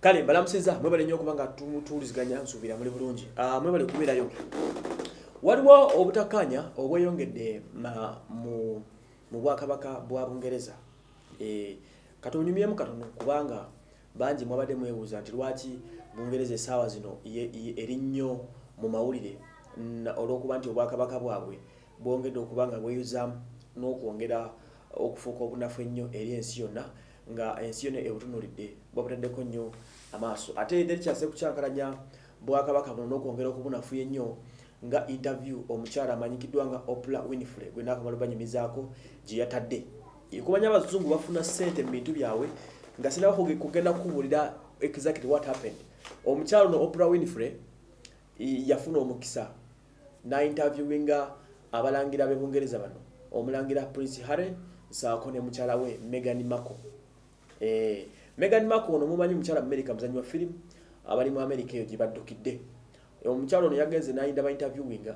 kale balamusiza mwebale nnyo kubanga tumutuuliziganya nsuubira muli bulungi mwebale kubeerayo waliwo obutakkaanya obweyongedde mu bwakabaka bwa Bungereza katunyumyemu katono kubanga bangi mwabadde mwebuuza nti lwaki Bungereza essaawa zino eri nnyo mu mawulire olw'okuba nti obwakabaka bwabwe bwongedde okubanga bweyuza n'okwongera okufuuka obunafu ennyo eri ensi yonna nga ensi yonna ebutunuulidde bwabutaddeko nnyo amaaso ate tekikyase kukyankalanya bwakabaka buno n'okwongera okubunafu ennyo nga interview omukyala amanyikiddwa nga Oprah Winfrey gwe naakamala banyumizaako gye yatadde kumanya abazungu bafuna ssente mu bintu byabwe nga sinaba kugenda kukubuulira exactly what happened. Omukyala ono Oprah Winfrey yafuna omukisa na interviewinga abalangira b'e Bungereza bano omulangira Prince Harry saako ne mukyala we Meghan Markle. Meghan Markle ono mumanyi mukyala mu America muzanyi wa film abali mu America eyo gye baddukidde. Omukyala ono yagenze n'ayindaba interviewinga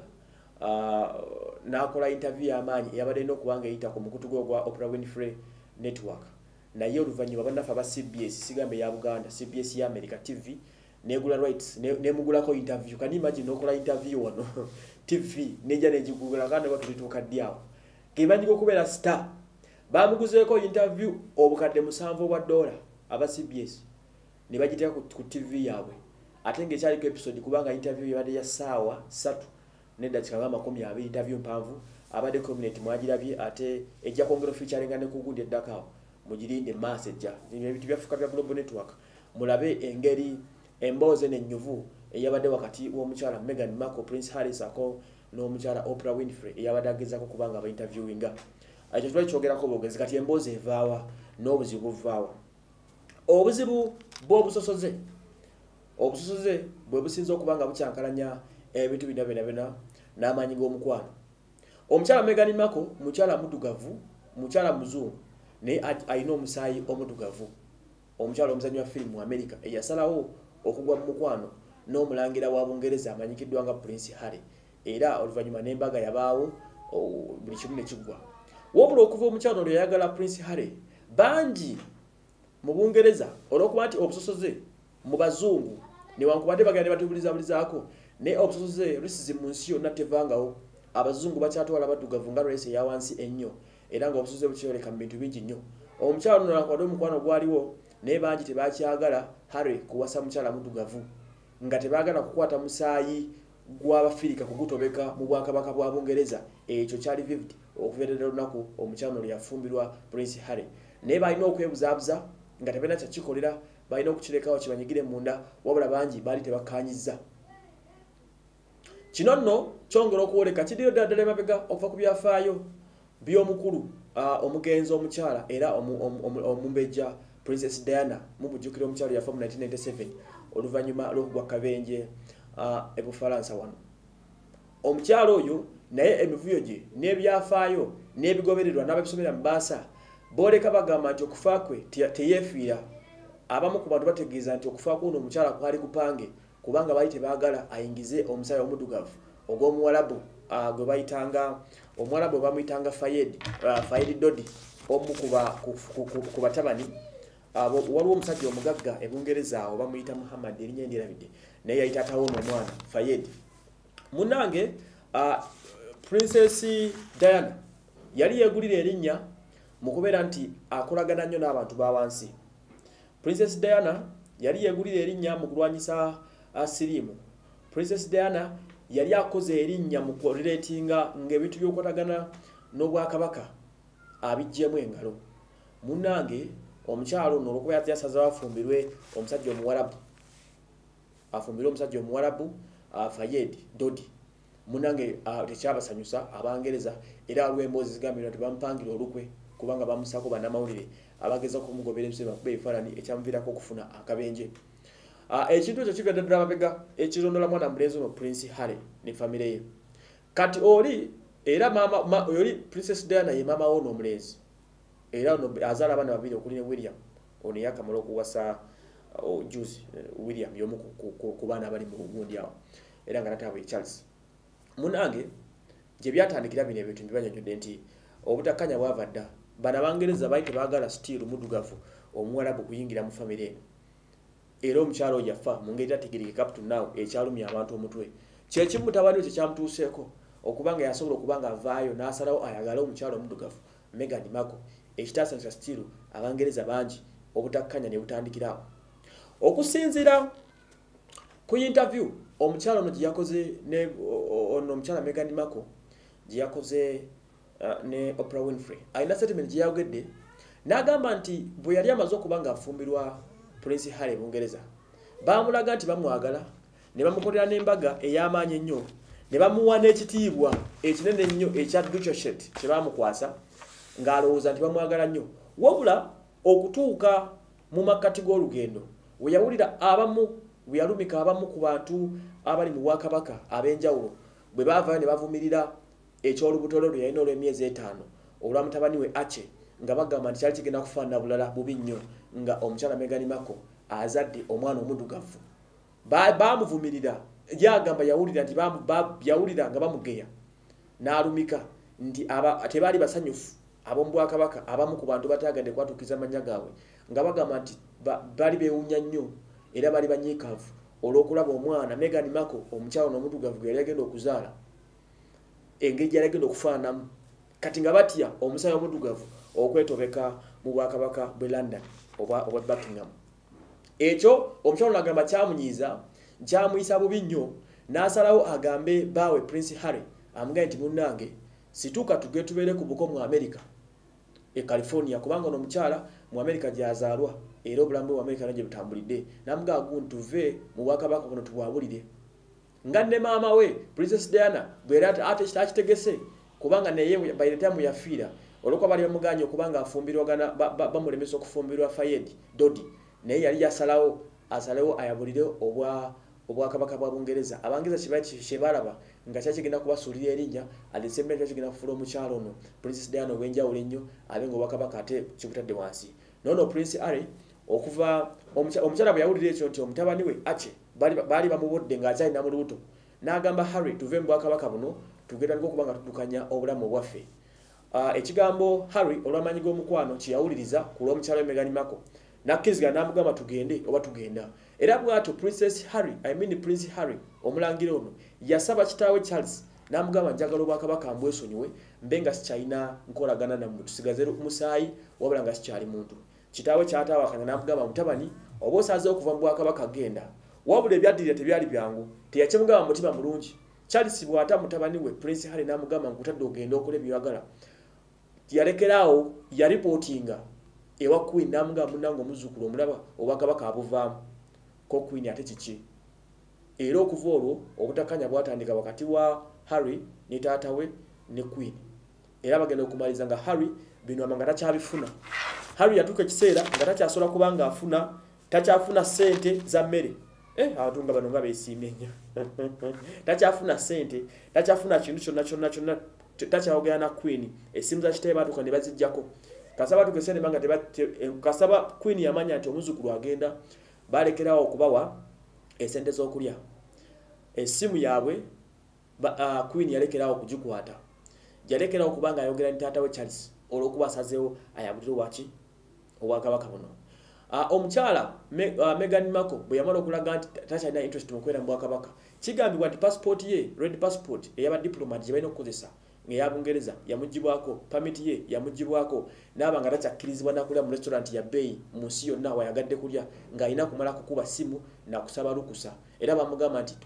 n'akola interview y'amaanyi eyabadde eno okubanga eyita ku mukutu gwe gwa Oprah Winfrey Network. Naye oluvannyuma bannaffe aba CBS sigambe ya Buganda CBS ya America TV negula rights nemugulako interview kani imagine nokola interview wano TV neja negigugula kandi batulituuka dyawo kibanjiko kubeera star bamuguzeeko interview obukadde musanvu bwa dola aba CBS ne bagiteeka ku TV yaabwe ate ng'ekyaliko episode kubanga interview yabadde ya ssaawa 3 n'eddakiika nga 20 interview mpanvu abadde community mwagirabye ate ejja kwongera featuring ne kugundi eddakaawo mugirinde message ebintu byafuka bya Global Network mulabe engeri embooze n'ennyuvu eyabadde wakati w'omukyala Meghan Markle Prince Harry ako n'omukyala Oprah Winfrey eyabadde agezaako kubanga aba interviewinga ekyo twali kyogerako bwogezi kati embooze evaawa n'obuzibu buvaawa obuzibu bw'obusosoze obusosoze bwe businza okubanga bukyankalanya ebintu bina n'amaanyi g'omukwano omukyala Meghan Markle mukyala muddugavu mukyala muzungu naye alina omusaayi omudugavu omukyala omuzanyi wa firimu mu America eyasalawo okugwa mu mukwano n'omulangira wa Bungereza amanyikiddwa nga Prince Harry era oluvannyuma n'embaga yabaawo buli kimu ne kiggwa wabula okuva omukyala olwo yayagala Prince Harry bangi mu Bungereza olw'okuba nti obusosoze mu bazungu newankubadde bagenda ne batubulizaako naye obusosoze lusizi mu nsi yonna tevangawo abazungu bakyatwala baddugavu nga lwesi eya wansi ennyo era nga obusosoze bukyoleka mu bintu bingi nnyo omukyala ono nakwadde omukwano gwaliwo naye bangi tebakyagala Harry kuwasa mukyala muddugavu nga tebaagala kukwata musaayi gw'Abafirika kugutobeka mu bwakabaka bwa Bungereza ekyo kyali vivid okuveerera olunaku omukyala ono yafumbirwa Prince Harry naye balina okwebuzaabuza nga tebalina kyakikolera balina okukirekawo kibanyigire munda wabula bangi baali tebakkaanyizza kino nno kyongera okuwoleka kiddiro ddala emabega okuva ku byafaayo by'omukulu omugenzi omukyala era omumbejja Princess Diana mubujjukira omukyala yafa mu 1997 oluvannyuma lw'okugwa kabenje e Bufalansa wano omukyala oyo naye emivuyo gye n'ebyafaayo n'ebigobererwa n'ababisomera mu baasa booleka bagamba nti okufa kwe teyeefiira abamu ku bantu bategeeza nti okufa kw'ono omukyala kwali kupange kubanga baali tebaagala ayingize omusaayi omuddugavu ogw'omuwalabu gwe bayitanga omuwalabu bwe bamuyitanga Fayed Dodi omu ku batabani waliwo omusajja omugagga e Bungereza awo bamuyita Muhammad erinnya ndirabidde naye yayita atawoona omwana Fayed munnange Princess Diana yali yeegulira erinnya mu kubeera nti akolagana nnyo n'abantu ba wansi Princess Diana yali yeegulira erinnya mu kulwanyisa siriimu Princess Diana yali akoze erinnya mu kuleetinga ng'ebintu by'okwatagana n'obwakabaka abijjemu engalo munnange omukyalo ono olwokuba yasaza afumbirwe omusajja omuwarabu Fayed Dodi munnange tekyabasanyusa Abangereza era olw'emboozi zigambirwa tebamupangira olukwe kubanga bamusaako bannamawulire abageza okumugobera ebiseera bakuba ebifaananyi ekyamuviirako okufuna akabenje ekintu ekyo kivedde ddala mabega ekirondoola mwana mulenzi ono Prince Harry ne famire ye kati oli era oli Princess Diana ye maama w'ono omulenzi era ono azaala abaana babiri okuli ne William ono yakamala okuwasa Juice William y'omu ku baana abali mu gundi awo era nga nataabwe Charles munnange gye byatandikira bino ebintu mbibanyonyodde nti obutakkanya bwava dda bano Abangereza baali tebaagala stiiru muddugavu omuwalabu kuyingira mu famire eno era omukyalo yafa mu ngeri tategerekeka up to now ekyalumya abantu omutwe kyekimu mutabani we kyekyamtuuseeko okubanga yasobola okubanga avaayo n'asalawo ayagala omukyalo omuddugavu Meghan Markle ekitaasanyusa still abangereza bangi obutakkanya ne butandikirawo okusinziira ku interview omukyalo ono gye yakoze ne ono omukyala Meghan Markle gye yakoze ne Oprah Winfrey alina statement gye yayogedde n'agamba nti bwe yali amaze okuba nga afumbirwa Prince Harry Bungereza baamulaga nti bamwagala ne bamukolera n'embaga ey'amaanyi ennyo ne bamuwa n'ekitiibwa ekinene ennyo ekya Duchesset kye baamukwasa ng'alowooza nti bamwagala nnyo wabula okutuuka mu makkati g'olugendo we yawulira abamu we yalumika abamu ku bantu abali mu Bwakabaka ab'enjawulo bwe baavaayo ne bavumirira eky'olubutolo lwe yalina olw'emyezi 5 olwa mutabani we Archie nga bagamba nti kyali kigenda kufaanana bulala bubi nnyo nga omukyala Meghan Markle azadde omwana omuddugavu baamuvumirira yagamba yawulira nti yawulira nga bamugeya n'alumika nti tebaali basanyufu ab'omu Bwakabaka abamu ku bantu bataagadde kwatuukiza amannya gaabwe nga bagamba nti baali beewuunya nnyo era baali banyiikaavu olw'okulaba omwana Meghan Markle omukyala omuddugavu gwe yali agenda okuzaala engeri gy'ali agenda okufaananamu kati nga batya omusaayi omuddugavu okwetobeka mu Bwakabaka bwe London oba Buckingham ekyo omukyala n'agamba kyamunyiiza kyamuyisa bubi nnyo n'asalawo agambe baawe Prince Harry amugaye nti munnange situuka tuge tubeere ku buko mu America e California kubanga ono omukyala mu America gy'azaalwa era obulamu bwe mu America nagye butambulidde n'amugaa guntu tuve mu Bwakabaka buno tubwabulire nga ne maama we Princess Diana bwe ate kitegese kubanga naye by the time yafiira olwokuba bali bamuganye okubanga afumbirwagana bamulemesa okufumbirwa Fayed Dodi naye yali yasalawo ayabulire Obwakabaka bwa Bungereza abangereza kyebalaba nga kyakigenda kubasuulira erinnya alisembe kyakigenda kufuula omukyalo ono Princess Diana ow'enjawulo ennyo abenga Obwakabaka ate kibutadde wansi nono Prince Harry okuva omukyala bwe yawulira ekyo nti omutabani we Archie baali bamubodde ng'akyalina mu lubuto n'agamba Harry tuve mu Bwakabaka buno tugenda okuba nga tudukanya obulamu bwaffe ekigambo Harry olw'amaanyi g'omukwano kyeyawuliriza ku lw'omukyala we Meghan Markle nakkiriza n'amugamba tugende oba tugenda era bw'atyo Prince Harry omulangira ono yasaba kitaawe Charles n'amugamba njagala Obwakabaka mbwesonyiwe mbe nga sikyalina nkolagana nammwe tusigaze musaayi wabula nga sikyali muntu kitaawe kyataawakanya n'amugamba mutabani oba osaze okuva mu Bwakabaka genda wabula ebyaddirira tebyali byangu teyakimugamba mutima mulungi Charles bw'ata mutabani we Prince Harry n'amugamba nkutadde ogenda okola ebyagala yalekeraawo yaripootinga ewa Queen n'amugamba munnange omuzzukulu omulaba Obwakabaka abuvaamu ko Queen ate kiki era okuva olwo obutakanya bwatandika wakati wa Harry ne taata we ne Queen era bagenda okumaliza nga Harry bino amanga takyabifuna Harry yatuuka ekiseera nga takyasobola kubanga takyafuna ssente za mmere abatunga bano nga beesiimye nnyo takyafuna ssente takyafuna kintu kyonna takyayogera na Queen essimu za kitabe baatuuka ne baziggyako kasaba tukesene banga kasaba Queen yamanya nti omuzzukulu agenda balekerawo okubawa esente z'okulya essimu yaabwe Queen yalekerawo okugikwata yalekerawo kubanga ayogera ne taata we Charles olw'okuba asazeewo ayabulire waki Obwakabaka buno omukyala Meghan Markle bwe yamala okulaga nti takyalina interest mu kubeera mu Bwakabaka kigambibwa nti passport ye red passport ey'abadiplomat gye balina okukozesa ng'eya Bungereza yamugibwako permit ye yamugibwako n'aba nga takyakkirizibwa nakulya mu restaurant ya bbeeyi mu nsi yonna wayagadde kulya ng'alina kumala kukuba simu nakusaba lukusa era bamugamba nti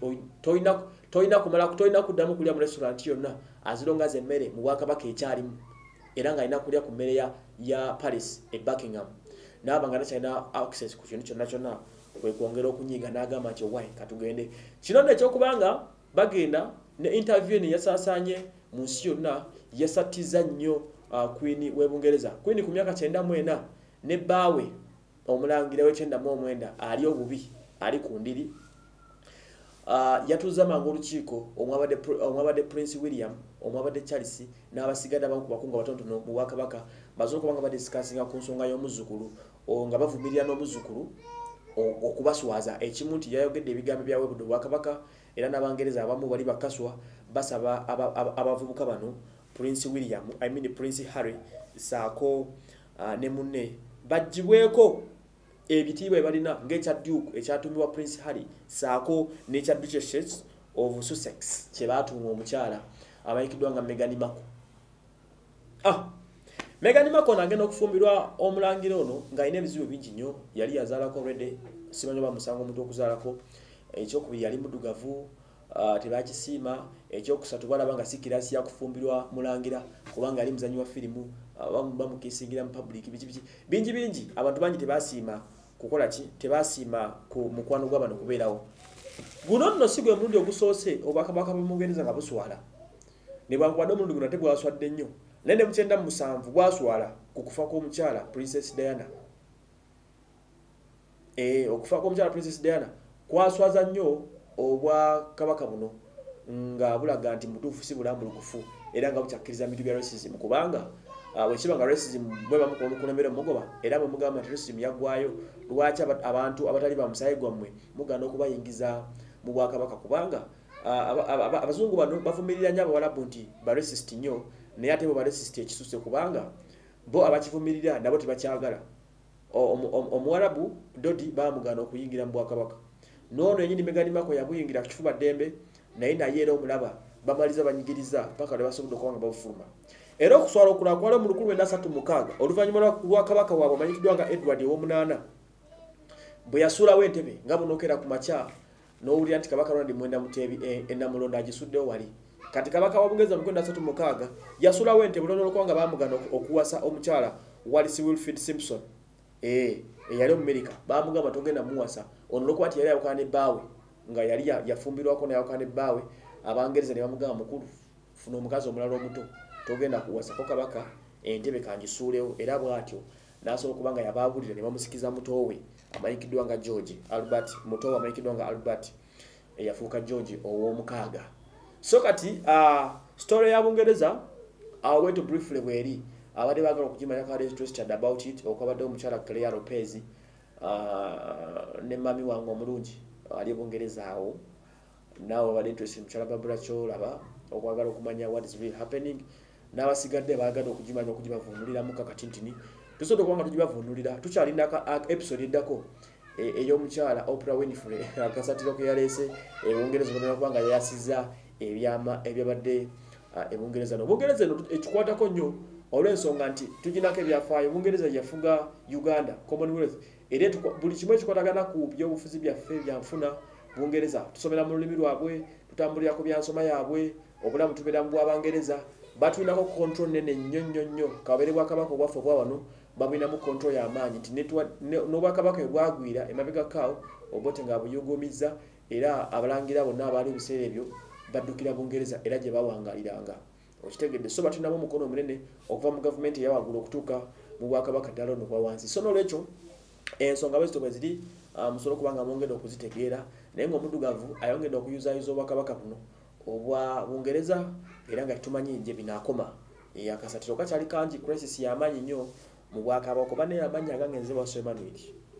tolina kuddamu kulya mu restaurant yonna azilonga ze emmere mu Bwakabaka ekyalimu era ng'alina kulya ku mmere ya Paris e Buckingham n'aba nga takyalina access ku kintu kyonna kwe kwongera okunyiiga n'agamba nti owaye katugende kino nno ekyokubanga bagenda ne interview ne yasaasaanye mu nsi yonna yasattiza nnyo Queen w'e Bungereza Queen ku myaka 94 ne bbaawe omulangira we'99 ali obubi ali ku ndiri yatuuza mangu olukiiko omwabadde Prince William omwabadde Charles n'abasigadde abamu ku bakungu abatonotono mu Bwakabaka basobola okuba nga badisikasinga ku nsonga y'omuzzukulu nga bavumirira n'omuzzukulu okubaswaza ekimu nti yayogedde ebigambo byawebudde Obwakabaka era n'Abangereza abamu bali bakaswa basaba abavubuka bano Prince Harry saako ne munne bagibweko ebitiibwa ebalina ng'ekya Duke ekyatumibwa Prince Harry saako n'ekya Duchess of Sussex kye baatuuma omukyala abayikiddwa nga Meghan Markle. Meghan Markle agenda okufumbirwa omulangira ono ng'alina ebizibu bingi nnyo. Yali yazaalako already, simanyi oba musango omuntu okuzaalako. Ekyokubiri yali muddugavu, tebakisiima. Ekyokusatu balaba nga si kirasi ya kufumbirwa mulangira kubanga ali muzanyi wa firimu, bamukisingira mu public bingi. Abantu bangi tebasiima kukola ki, tebasiima ku mukwano gw'abano kubeerawo. Guno nno si gwe mulundi ogusoose obwakabaka bw'Obwongereza nga buswala. Ne bwankubadde omulundi guno ate gwaswadde nnyo. Naye ne mu 97 gwaswala ku kufa kw'omukyala Princess Diana. Okufa kw'omukyala Princess Diana kwaswaza nnyo obwakabaka buno nga bulaga nti mutuufu si bulambulukufu era nga bukyakkiriza bintu bya racism kubanga bwekiba nga racism bwe bamukulembera mugoba era bwe mugamba nti racism yaggwayo lwaki abantu abatali ba musaayi gwammwe muganda okubayingiza mu bwakabaka kubanga abazungu bano bavumirira nnyo abawalabu nti ba racist nnyo naye ate bo ba racist ekisuse kubanga bo abakivumirira nabo tebakyagala. Omuwalabu Dodi bamugana okuyingira mu bwakabaka. N'ono yennyini Meghan Markle yamuyingira ku kifuba ddembe naye naye era omulaba bamaliza banyigiriza paka lwe basobodde okuba nga babufuluma. Era okuswala okulala kwali mu 1936 oluvannyuma lwa kabaka waabwe amanyikiddwa nga Edward VIII bwe yasuulawo entebe nga bunokera ku makya n'owulira nti kabaka Ronald Mwenda Mutebi ennamulondo agisuddewo wali. Kati kabaka wa Bungereza mu 1936 yasuulawo entebe olw'okuba nga baamugana okuwasa omukyala Wallis Wilfred Simpson. Yali America bamugamba togenda muwasa ono lokuba ati yali yawukana ne bbaawe nga yali yafumbirwako nayawukana ne bbaawe. Abangereza ne bamugamba mukulu funa omukazi omulala omuto togenda kuwasa ko kabaka entebe kangisuulewo era bw'atyo n'asobola okuba nga yabaabulira ne bamusikiza mutowe amanyikiddwa nga George Albert mutowe amanyikiddwa nga Albert eyafuuka George ow'omukaaga. So kati story ya Bungereza awaitu briefly bweri abadde baagala okugimanya kale interested about it okwabadde omukyala Claire Lopez ne mami wange omulungi ali Bungereza awo nawe abadde interested mukyala Barbara Cholaba okwagala okumanya what is really happening n'abasigadde baagala okugibavunuliramu kakatintini tusobola okuba nga tugibavunulira tukyalinda episode eddako ey'omukyala Oprah Winfrey akasatiro ke yaleese Bungereza olabona kuba nga yayasizza ebyabadde Bungereza Bungereza ekikwatako nnyo olw'ensonga nti tuginako ebyafaayo. Bungereza yafuga Uganda Commonwealth era buli kimu ekikwatagana ku byobufuzi byaffe byanfuna Bungereza tusomera mu lulimi lwabwe tutambulira ku byansoma yaabwe obulamu tubeera mu bw'Abangereza batulinako control nene nnyo kabere bwakabaka obwaffe obwa wano babulinamu control y'amaanyi nti n'obwakabaka bwagwira emabega kaawo obote nga buyugumizza era abalangira bonna abaali ebiseera ebyo baddukira Bungereza era gye bawangaliranga okitegedde. So batunamo omukono omunene okuva mu gavumenti eyawaggulu okutuuka mu bwakabaka ddala ono obwa wansi. So n'olwekyo ensonga bwe zitobwe ziri musobola okuba nga mwongedde okuzitegeera naye ng'omuddugavu ayongedde okuyuzaayiza obwakabaka buno obwa Bungereza era nga tumanyi gye binaakoma. Akasatiro kakyali kangi crisis y'amaanyi nnyo mu bwakabaka kuba naye amaanyi agangenze bwa Emmanuel